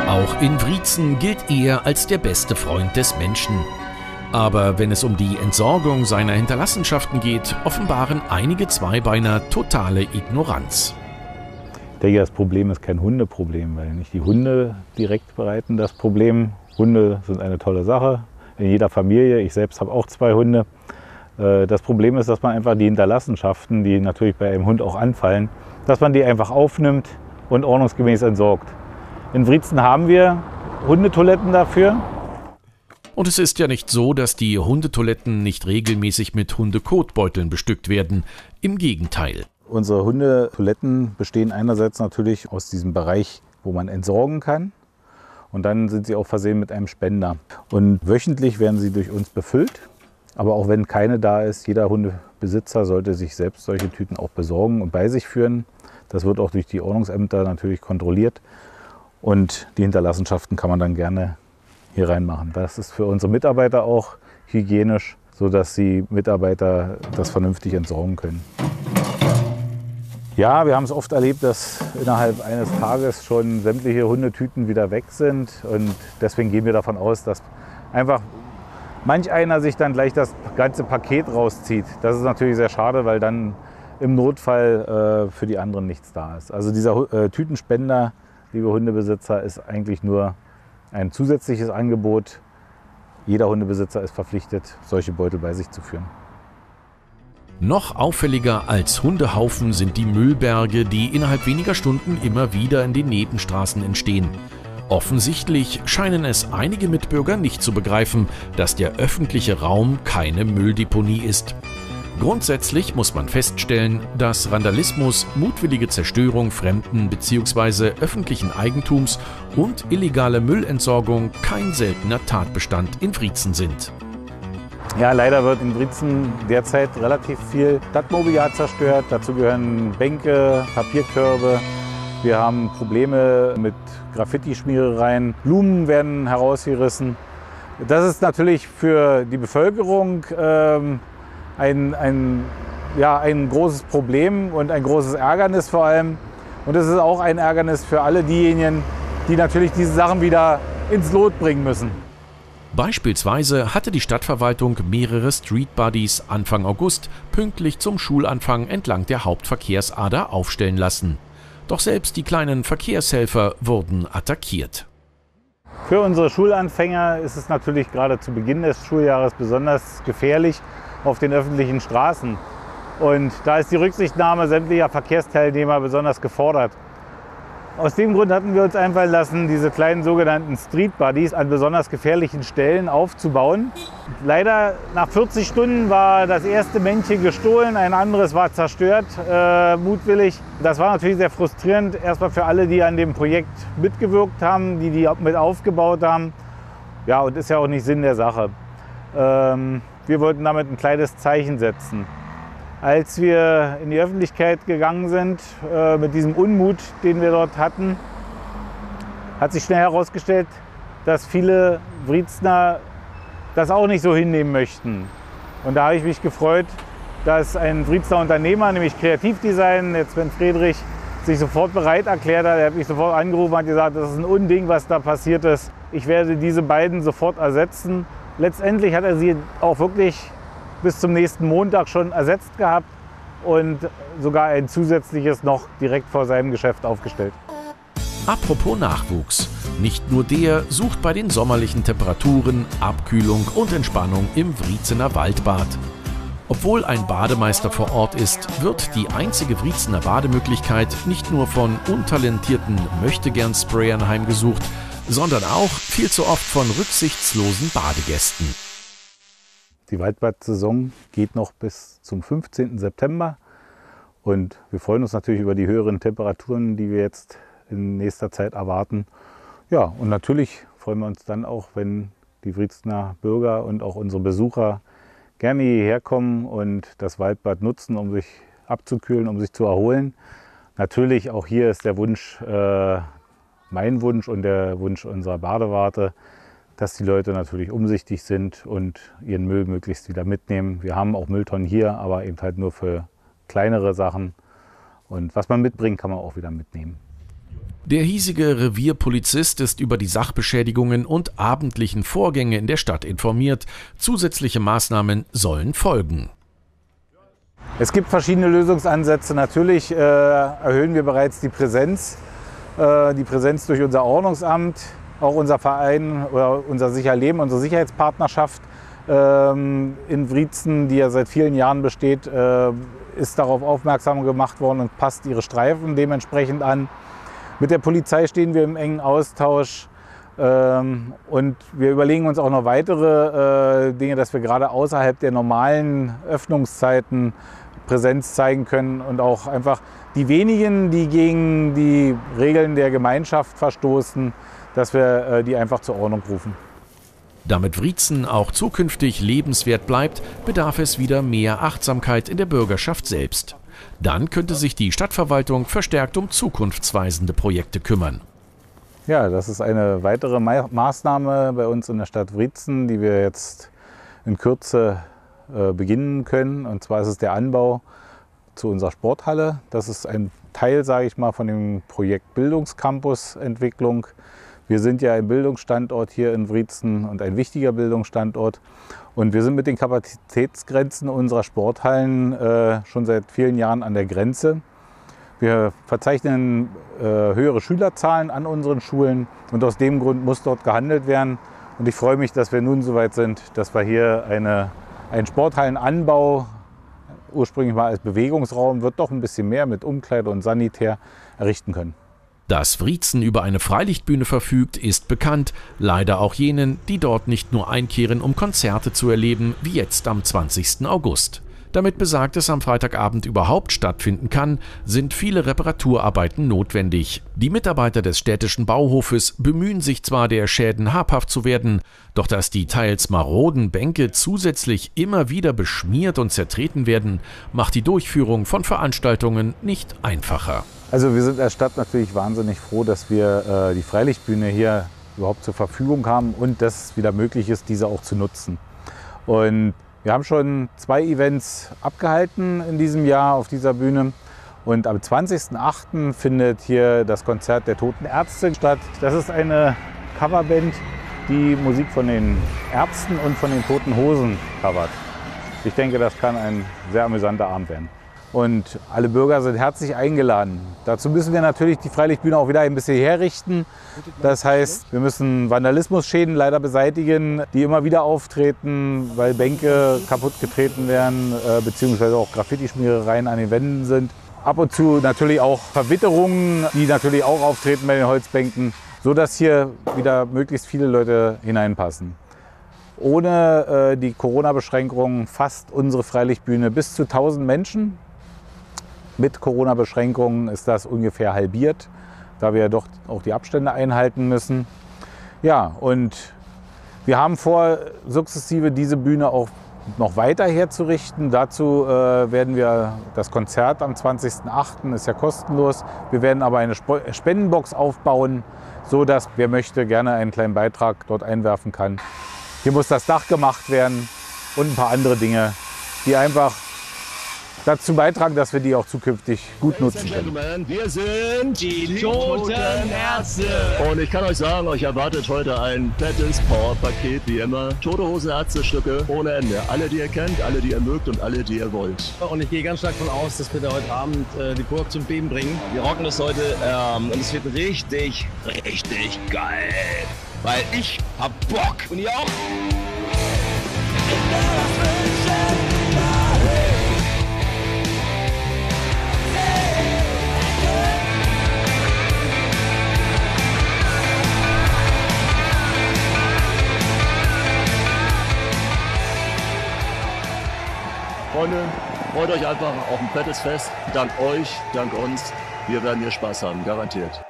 Auch in Wriezen gilt er als der beste Freund des Menschen. Aber wenn es um die Entsorgung seiner Hinterlassenschaften geht, offenbaren einige Zweibeiner totale Ignoranz. Ich denke, das Problem ist kein Hundeproblem, weil nicht die Hunde direkt bereiten das Problem. Hunde sind eine tolle Sache in jeder Familie. Ich selbst habe auch 2 Hunde. Das Problem ist, dass man einfach die Hinterlassenschaften, die natürlich bei einem Hund auch anfallen, dass man die einfach aufnimmt und ordnungsgemäß entsorgt. In Wriezen haben wir Hundetoiletten dafür. Und es ist ja nicht so, dass die Hundetoiletten nicht regelmäßig mit Hundekotbeuteln bestückt werden. Im Gegenteil. Unsere Hundetoiletten bestehen einerseits natürlich aus diesem Bereich, wo man entsorgen kann. Und dann sind sie auch versehen mit einem Spender. Und wöchentlich werden sie durch uns befüllt. Aber auch wenn keine da ist, jeder Hundebesitzer sollte sich selbst solche Tüten auch besorgen und bei sich führen. Das wird auch durch die Ordnungsämter natürlich kontrolliert. Und die Hinterlassenschaften kann man dann gerne hier reinmachen. Das ist für unsere Mitarbeiter auch hygienisch, sodass die Mitarbeiter das vernünftig entsorgen können. Ja, wir haben es oft erlebt, dass innerhalb eines Tages schon sämtliche Hundetüten wieder weg sind. Und deswegen gehen wir davon aus, dass einfach manch einer sich dann gleich das ganze Paket rauszieht. Das ist natürlich sehr schade, weil dann im Notfall für die anderen nichts da ist. Also dieser Tütenspender, liebe Hundebesitzer, ist eigentlich nur ein zusätzliches Angebot. Jeder Hundebesitzer ist verpflichtet, solche Beutel bei sich zu führen. Noch auffälliger als Hundehaufen sind die Müllberge, die innerhalb weniger Stunden immer wieder in den Nebenstraßen entstehen. Offensichtlich scheinen es einige Mitbürger nicht zu begreifen, dass der öffentliche Raum keine Mülldeponie ist. Grundsätzlich muss man feststellen, dass Randalismus, mutwillige Zerstörung fremden bzw. öffentlichen Eigentums und illegale Müllentsorgung kein seltener Tatbestand in Wriezen sind. Ja, leider wird in Wriezen derzeit relativ viel Stadtmobiliar zerstört. Dazu gehören Bänke, Papierkörbe. Wir haben Probleme mit Graffiti-Schmierereien. Blumen werden herausgerissen. Das ist natürlich für die Bevölkerung ein großes Problem und ein großes Ärgernis vor allem. Und es ist auch ein Ärgernis für alle diejenigen, die natürlich diese Sachen wieder ins Lot bringen müssen. Beispielsweise hatte die Stadtverwaltung mehrere Street Buddies Anfang August pünktlich zum Schulanfang entlang der Hauptverkehrsader aufstellen lassen. Doch selbst die kleinen Verkehrshelfer wurden attackiert. Für unsere Schulanfänger ist es natürlich gerade zu Beginn des Schuljahres besonders gefährlich auf den öffentlichen Straßen. Und da ist die Rücksichtnahme sämtlicher Verkehrsteilnehmer besonders gefordert. Aus dem Grund hatten wir uns einfallen lassen, diese kleinen sogenannten Street Buddies an besonders gefährlichen Stellen aufzubauen. Leider nach 40 Stunden war das erste Männchen gestohlen, ein anderes war zerstört, mutwillig. Das war natürlich sehr frustrierend, erstmal für alle, die an dem Projekt mitgewirkt haben, die mit aufgebaut haben. Ja, und ist ja auch nicht Sinn der Sache. Wir wollten damit ein kleines Zeichen setzen. Als wir in die Öffentlichkeit gegangen sind mit diesem Unmut, den wir dort hatten, hat sich schnell herausgestellt, dass viele Wriezener das auch nicht so hinnehmen möchten. Und da habe ich mich gefreut, dass ein Wriezener Unternehmer, nämlich Kreativdesign, jetzt Sven Friedrich, sich sofort bereit erklärt hat. Er hat mich sofort angerufen und hat gesagt, das ist ein Unding, was da passiert ist. Ich werde diese beiden sofort ersetzen. Letztendlich hat er sie auch wirklich bis zum nächsten Montag schon ersetzt gehabt und sogar ein zusätzliches noch direkt vor seinem Geschäft aufgestellt. Apropos Nachwuchs. Nicht nur der sucht bei den sommerlichen Temperaturen Abkühlung und Entspannung im Wriezener Waldbad. Obwohl ein Bademeister vor Ort ist, wird die einzige Wriezener Bademöglichkeit nicht nur von untalentierten Möchtegern-Sprayern heimgesucht, sondern auch viel zu oft von rücksichtslosen Badegästen. Die Waldbad-Saison geht noch bis zum 15. September und wir freuen uns natürlich über die höheren Temperaturen, die wir jetzt in nächster Zeit erwarten. Ja, und natürlich freuen wir uns dann auch, wenn die Wriezener Bürger und auch unsere Besucher gerne hierher kommen und das Waldbad nutzen, um sich abzukühlen, um sich zu erholen. Natürlich auch hier ist der Wunsch, mein Wunsch und der Wunsch unserer Badewarte, dass die Leute natürlich umsichtig sind und ihren Müll möglichst wieder mitnehmen. Wir haben auch Mülltonnen hier, aber eben halt nur für kleinere Sachen. Und was man mitbringt, kann man auch wieder mitnehmen. Der hiesige Revierpolizist ist über die Sachbeschädigungen und abendlichen Vorgänge in der Stadt informiert. Zusätzliche Maßnahmen sollen folgen. Es gibt verschiedene Lösungsansätze. Natürlich erhöhen wir bereits die Präsenz durch unser Ordnungsamt, auch unser Verein oder unser Sicherleben, unsere Sicherheitspartnerschaft in Wriezen, die ja seit vielen Jahren besteht, ist darauf aufmerksam gemacht worden und passt ihre Streifen dementsprechend an. Mit der Polizei stehen wir im engen Austausch und wir überlegen uns auch noch weitere Dinge, dass wir gerade außerhalb der normalen Öffnungszeiten Präsenz zeigen können und auch einfach die wenigen, die gegen die Regeln der Gemeinschaft verstoßen, dass wir die einfach zur Ordnung rufen. Damit Wriezen auch zukünftig lebenswert bleibt, bedarf es wieder mehr Achtsamkeit in der Bürgerschaft selbst. Dann könnte sich die Stadtverwaltung verstärkt um zukunftsweisende Projekte kümmern. Ja, das ist eine weitere Maßnahme bei uns in der Stadt Wriezen, die wir jetzt in Kürze beginnen können. Und zwar ist es der Anbau zu unserer Sporthalle. Das ist ein Teil, sage ich mal, von dem Projekt Bildungscampus-Entwicklung. Wir sind ja ein Bildungsstandort hier in Wriezen und ein wichtiger Bildungsstandort. Und wir sind mit den Kapazitätsgrenzen unserer Sporthallen schon seit vielen Jahren an der Grenze. Wir verzeichnen höhere Schülerzahlen an unseren Schulen und aus dem Grund muss dort gehandelt werden. Und ich freue mich, dass wir nun soweit sind, dass wir hier einen Sporthallenanbau, ursprünglich mal als Bewegungsraum, wird doch ein bisschen mehr mit Umkleide und Sanitär errichten können. Dass Wriezen über eine Freilichtbühne verfügt, ist bekannt. Leider auch jenen, die dort nicht nur einkehren, um Konzerte zu erleben, wie jetzt am 20. August. Damit Besagtes am Freitagabend überhaupt stattfinden kann, sind viele Reparaturarbeiten notwendig. Die Mitarbeiter des städtischen Bauhofes bemühen sich zwar, der Schäden habhaft zu werden, doch dass die teils maroden Bänke zusätzlich immer wieder beschmiert und zertreten werden, macht die Durchführung von Veranstaltungen nicht einfacher. Also wir sind als Stadt natürlich wahnsinnig froh, dass wir die Freilichtbühne hier überhaupt zur Verfügung haben und dass es wieder möglich ist, diese auch zu nutzen. Und wir haben schon 2 Events abgehalten in diesem Jahr auf dieser Bühne. Und am 20.08. findet hier das Konzert der Toten Ärzte statt. Das ist eine Coverband, die Musik von den Ärzten und von den Toten Hosen covert. Ich denke, das kann ein sehr amüsanter Abend werden. Und alle Bürger sind herzlich eingeladen. Dazu müssen wir natürlich die Freilichtbühne auch wieder ein bisschen herrichten. Das heißt, wir müssen Vandalismusschäden leider beseitigen, die immer wieder auftreten, weil Bänke kaputt getreten werden, beziehungsweise auch Graffiti-Schmierereien an den Wänden sind. Ab und zu natürlich auch Verwitterungen, die natürlich auch auftreten bei den Holzbänken, sodass hier wieder möglichst viele Leute hineinpassen. Ohne die Corona-Beschränkungen fasst unsere Freilichtbühne bis zu 1000 Menschen. Mit Corona-Beschränkungen ist das ungefähr halbiert, da wir ja doch auch die Abstände einhalten müssen. Ja, und wir haben vor, sukzessive diese Bühne auch noch weiter herzurichten. Dazu werden wir das Konzert am 20.08. ist ja kostenlos. Wir werden aber eine Spendenbox aufbauen, sodass wer möchte gerne einen kleinen Beitrag dort einwerfen kann. Hier muss das Dach gemacht werden und ein paar andere Dinge, die einfach dazu beitragen, dass wir die auch zukünftig gut nutzen können. Wir sind die Toten Ärzte. Und ich kann euch sagen, euch erwartet heute ein fettes Powerpaket, wie immer. Tote Hosen Ärztestücke ohne Ende. Alle, die ihr kennt, alle, die ihr mögt und alle, die ihr wollt. Und ich gehe ganz stark davon aus, dass wir da heute Abend die Burg zum Beben bringen. Wir rocken das heute und es wird richtig, richtig geil. Weil ich hab Bock. Und ihr auch? Freunde, freut euch einfach auf ein fettes Fest. Dank euch, dank uns. Wir werden hier Spaß haben, garantiert.